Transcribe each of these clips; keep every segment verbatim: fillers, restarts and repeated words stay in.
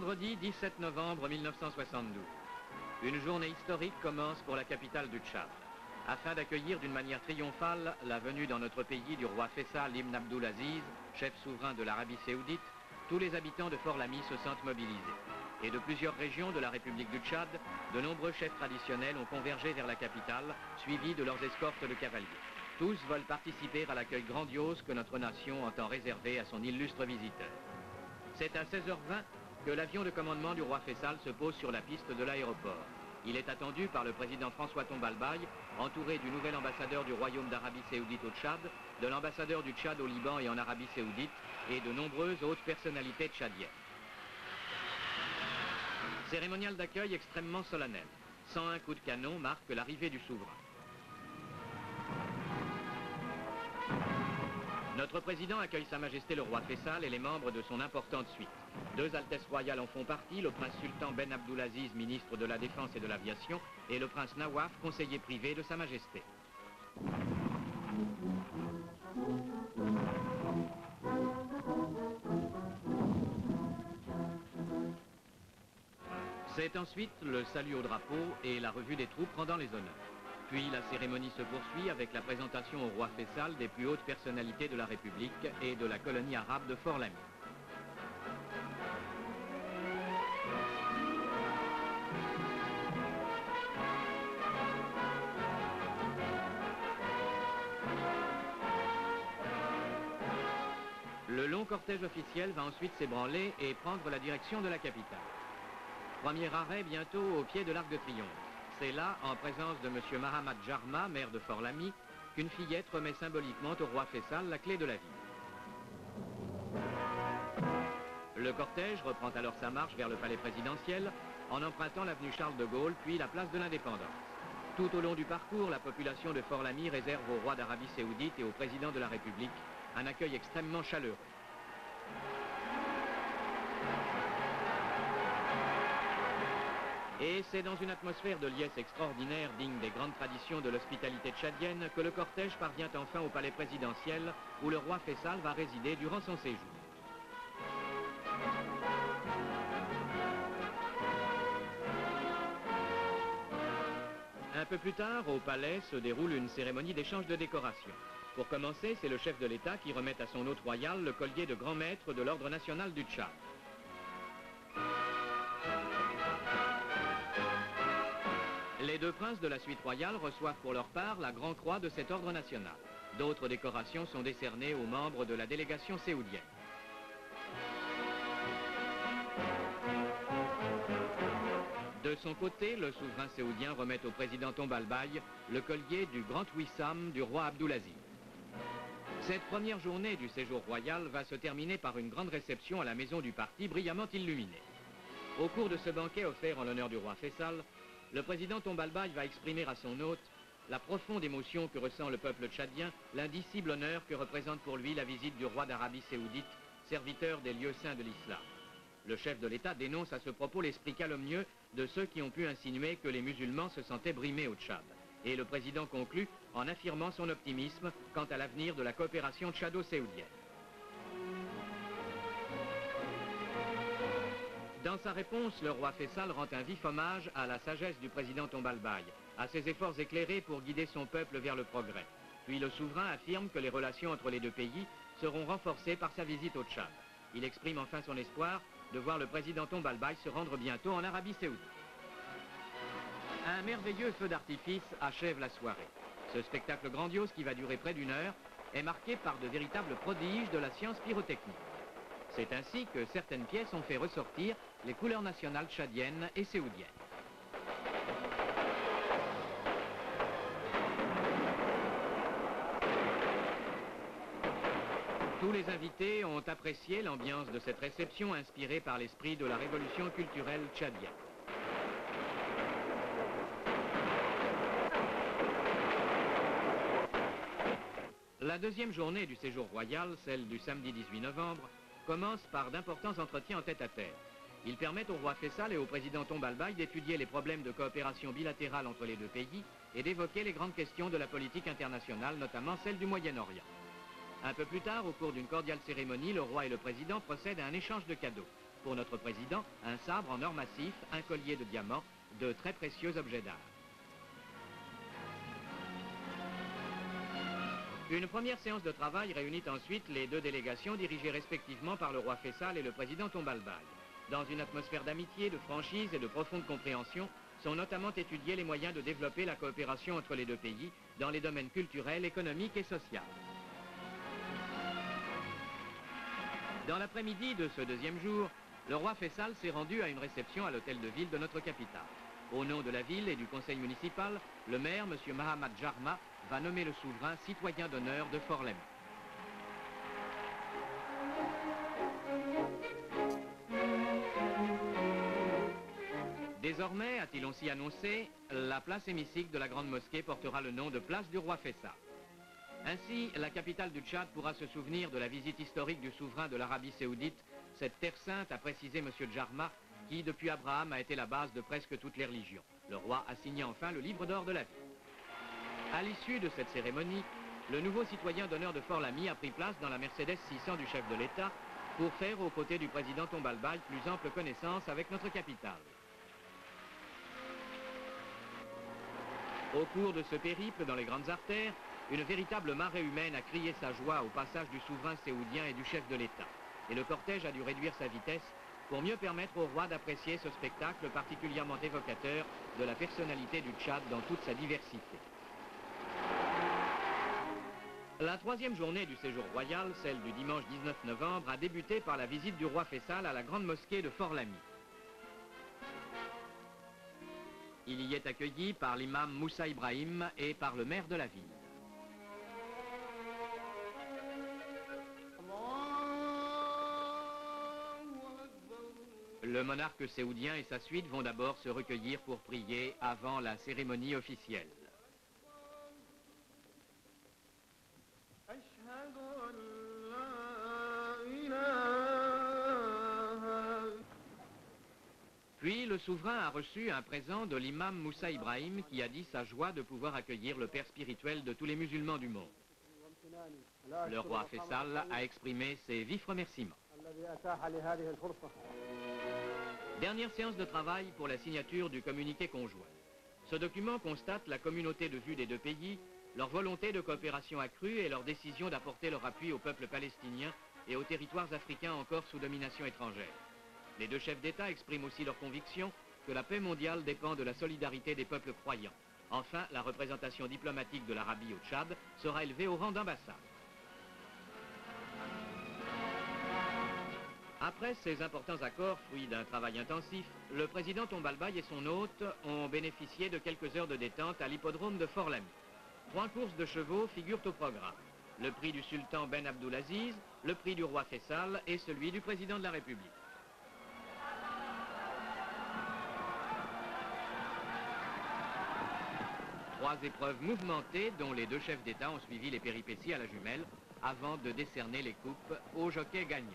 Vendredi dix-sept novembre mille neuf cent soixante-douze. Une journée historique commence pour la capitale du Tchad. Afin d'accueillir d'une manière triomphale la venue dans notre pays du roi Faisal Ibn Abdulaziz, chef souverain de l'Arabie Saoudite, tous les habitants de Fort-Lamy se sentent mobilisés. Et de plusieurs régions de la République du Tchad, de nombreux chefs traditionnels ont convergé vers la capitale, suivis de leurs escortes de cavaliers. Tous veulent participer à l'accueil grandiose que notre nation entend réserver à son illustre visiteur. C'est à seize heures vingt que l'avion de commandement du roi Faisal se pose sur la piste de l'aéroport. Il est attendu par le président François Tombalbaye, entouré du nouvel ambassadeur du Royaume d'Arabie Saoudite au Tchad, de l'ambassadeur du Tchad au Liban et en Arabie Saoudite, et de nombreuses autres personnalités tchadiennes. Cérémonial d'accueil extrêmement solennel. cent un coups de canon marquent l'arrivée du souverain. Notre président accueille Sa Majesté le roi Faisal et les membres de son importante suite. Deux Altesses royales en font partie, le prince sultan Ben Abdulaziz, ministre de la Défense et de l'Aviation, et le prince Nawaf, conseiller privé de Sa Majesté. C'est ensuite le salut au drapeau et la revue des troupes rendant les honneurs. Puis la cérémonie se poursuit avec la présentation au roi Faisal des plus hautes personnalités de la République et de la colonie arabe de Fort-Lamy. Le long cortège officiel va ensuite s'ébranler et prendre la direction de la capitale. Premier arrêt bientôt au pied de l'Arc de Triomphe. C'est là, en présence de M. Mahamad Jarma, maire de Fort-Lamy, qu'une fillette remet symboliquement au roi Faisal la clé de la ville. Le cortège reprend alors sa marche vers le palais présidentiel en empruntant l'avenue Charles de Gaulle puis la place de l'Indépendance. Tout au long du parcours, la population de Fort-Lamy réserve au roi d'Arabie Saoudite et au président de la République un accueil extrêmement chaleureux. Et c'est dans une atmosphère de liesse extraordinaire, digne des grandes traditions de l'hospitalité tchadienne, que le cortège parvient enfin au palais présidentiel, où le roi Faisal va résider durant son séjour. Un peu plus tard, au palais, se déroule une cérémonie d'échange de décorations. Pour commencer, c'est le chef de l'État qui remet à son hôte royal le collier de grand maître de l'ordre national du Tchad. Les deux princes de la suite royale reçoivent pour leur part la Grand Croix de cet ordre national. D'autres décorations sont décernées aux membres de la délégation séoudienne. De son côté, le souverain séoudien remet au président Tombalbaye le collier du Grand Wissam du roi Abdulaziz. Cette première journée du séjour royal va se terminer par une grande réception à la maison du parti brillamment illuminée. Au cours de ce banquet offert en l'honneur du roi Faisal, le président Tombalbaye va exprimer à son hôte la profonde émotion que ressent le peuple tchadien, l'indicible honneur que représente pour lui la visite du roi d'Arabie Saoudite, serviteur des lieux saints de l'islam. Le chef de l'État dénonce à ce propos l'esprit calomnieux de ceux qui ont pu insinuer que les musulmans se sentaient brimés au Tchad. Et le président conclut en affirmant son optimisme quant à l'avenir de la coopération tchado-saoudienne. Dans sa réponse, le roi Faisal rend un vif hommage à la sagesse du président Tombalbaye, à ses efforts éclairés pour guider son peuple vers le progrès. Puis le souverain affirme que les relations entre les deux pays seront renforcées par sa visite au Tchad. Il exprime enfin son espoir de voir le président Tombalbaye se rendre bientôt en Arabie Saoudite. Un merveilleux feu d'artifice achève la soirée. Ce spectacle grandiose qui va durer près d'une heure est marqué par de véritables prodiges de la science pyrotechnique. C'est ainsi que certaines pièces ont fait ressortir les couleurs nationales tchadiennes et séoudiennes. Tous les invités ont apprécié l'ambiance de cette réception inspirée par l'esprit de la révolution culturelle tchadienne. La deuxième journée du séjour royal, celle du samedi dix-huit novembre, commence par d'importants entretiens en tête-à-tête. Ils permettent au roi Faisal et au président Tombalbaye d'étudier les problèmes de coopération bilatérale entre les deux pays et d'évoquer les grandes questions de la politique internationale, notamment celle du Moyen-Orient. Un peu plus tard, au cours d'une cordiale cérémonie, le roi et le président procèdent à un échange de cadeaux. pour notre président un sabre en or massif, un collier de diamants, de très précieux objets d'art. Une première séance de travail réunit ensuite les deux délégations dirigées respectivement par le roi Faisal et le président Tombalbaye. Dans une atmosphère d'amitié, de franchise et de profonde compréhension, sont notamment étudiés les moyens de développer la coopération entre les deux pays dans les domaines culturels, économiques et sociaux. Dans l'après-midi de ce deuxième jour, le roi Faisal s'est rendu à une réception à l'hôtel de ville de notre capitale. Au nom de la ville et du conseil municipal, le maire, M. Mahamad Jarma, va nommer le souverain citoyen d'honneur de Fort-Lamy. Désormais, a-t-il aussi annoncé, la place hémicycle de la grande mosquée portera le nom de place du roi Faisal. Ainsi, la capitale du Tchad pourra se souvenir de la visite historique du souverain de l'Arabie Saoudite, cette terre sainte, a précisé M. Jarma, qui, depuis Abraham, a été la base de presque toutes les religions. Le roi a signé enfin le livre d'or de la vie. À l'issue de cette cérémonie, le nouveau citoyen d'honneur de Fort-Lamy a pris place dans la Mercedes six cents du chef de l'État pour faire, aux côtés du président Tombalbaye, plus ample connaissance avec notre capitale. Au cours de ce périple dans les grandes artères, une véritable marée humaine a crié sa joie au passage du souverain séoudien et du chef de l'État. Et le cortège a dû réduire sa vitesse pour mieux permettre au roi d'apprécier ce spectacle particulièrement évocateur de la personnalité du Tchad dans toute sa diversité. La troisième journée du séjour royal, celle du dimanche dix-neuf novembre, a débuté par la visite du roi Faisal à la grande mosquée de Fort-Lamy. Il y est accueilli par l'imam Moussa Ibrahim et par le maire de la ville. Le monarque séoudien et sa suite vont d'abord se recueillir pour prier avant la cérémonie officielle. Puis le souverain a reçu un présent de l'imam Moussa Ibrahim qui a dit sa joie de pouvoir accueillir le père spirituel de tous les musulmans du monde. Le roi Faisal a exprimé ses vifs remerciements. Dernière séance de travail pour la signature du communiqué conjoint. Ce document constate la communauté de vue des deux pays, leur volonté de coopération accrue et leur décision d'apporter leur appui au peuple palestinien et aux territoires africains encore sous domination étrangère. Les deux chefs d'État expriment aussi leur conviction que la paix mondiale dépend de la solidarité des peuples croyants. Enfin, la représentation diplomatique de l'Arabie au Tchad sera élevée au rang d'ambassade. Après ces importants accords, fruits d'un travail intensif, le président Tombalbaye et son hôte ont bénéficié de quelques heures de détente à l'hippodrome de Fort-Lamy. Trois courses de chevaux figurent au programme. Le prix du sultan Ben Abdulaziz, le prix du roi Faisal et celui du président de la République. Trois épreuves mouvementées dont les deux chefs d'État ont suivi les péripéties à la jumelle avant de décerner les coupes aux jockeys gagnants.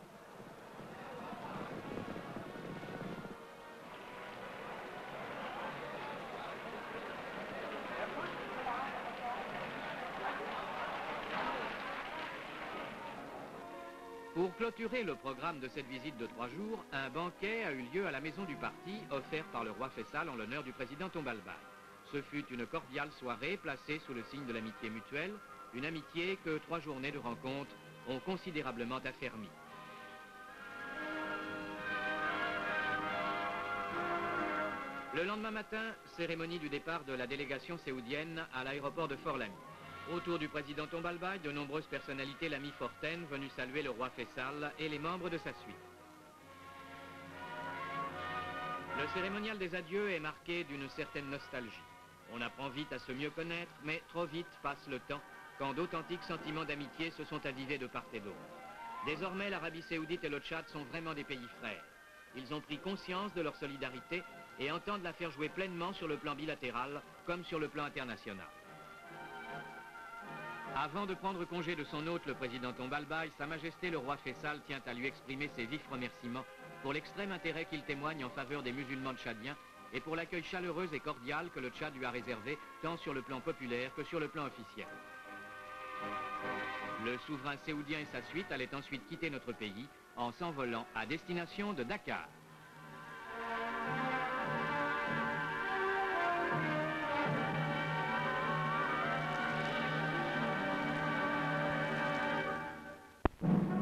Pour clôturer le programme de cette visite de trois jours, un banquet a eu lieu à la maison du parti, offert par le roi Faisal en l'honneur du président Tombalbaye. Ce fut une cordiale soirée placée sous le signe de l'amitié mutuelle, une amitié que trois journées de rencontres ont considérablement affermie. Le lendemain matin, cérémonie du départ de la délégation séoudienne à l'aéroport de Fort-Lamy. Autour du président Tombalbaye, de nombreuses personnalités l'ami Forten venues saluer le roi Faisal et les membres de sa suite. Le cérémonial des adieux est marqué d'une certaine nostalgie. On apprend vite à se mieux connaître, mais trop vite passe le temps quand d'authentiques sentiments d'amitié se sont avivés de part et d'autre. Désormais, l'Arabie Saoudite et le Tchad sont vraiment des pays frères. Ils ont pris conscience de leur solidarité et entendent la faire jouer pleinement sur le plan bilatéral comme sur le plan international. Avant de prendre congé de son hôte, le président Tombalbaye, Sa Majesté le roi Faisal tient à lui exprimer ses vifs remerciements pour l'extrême intérêt qu'il témoigne en faveur des musulmans tchadiens et pour l'accueil chaleureux et cordial que le Tchad lui a réservé tant sur le plan populaire que sur le plan officiel. Le souverain saoudien et sa suite allaient ensuite quitter notre pays en s'envolant à destination de Dakar.